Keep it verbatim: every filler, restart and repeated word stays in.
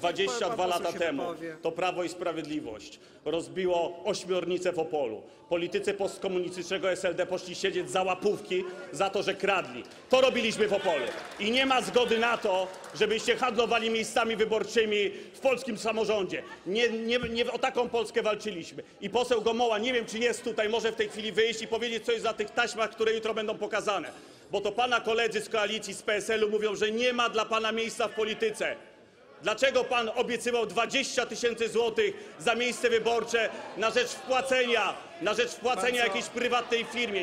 dwadzieścia dwa lata temu to Prawo i Sprawiedliwość rozbiło ośmiornicę w Opolu. Politycy postkomunistycznego S L D poszli siedzieć za łapówki za to, że kradli. To robiliśmy w Opolu. I nie ma zgody na to, żebyście handlowali miejscami wyborczymi w polskim samorządzie. Nie, nie, nie o taką Polskę walczyliśmy. I poseł Gomuła, nie wiem, czy jest tutaj, może w tej chwili wyjść i powiedzieć, co jest na tych taśmach, które jutro będą pokazane. Bo to pana koledzy z koalicji, z P S L u mówią, że nie ma dla pana miejsca w polityce. Dlaczego pan obiecywał dwadzieścia tysięcy złotych za miejsce wyborcze na rzecz wpłacenia, na rzecz wpłacenia jakiejś prywatnej firmie?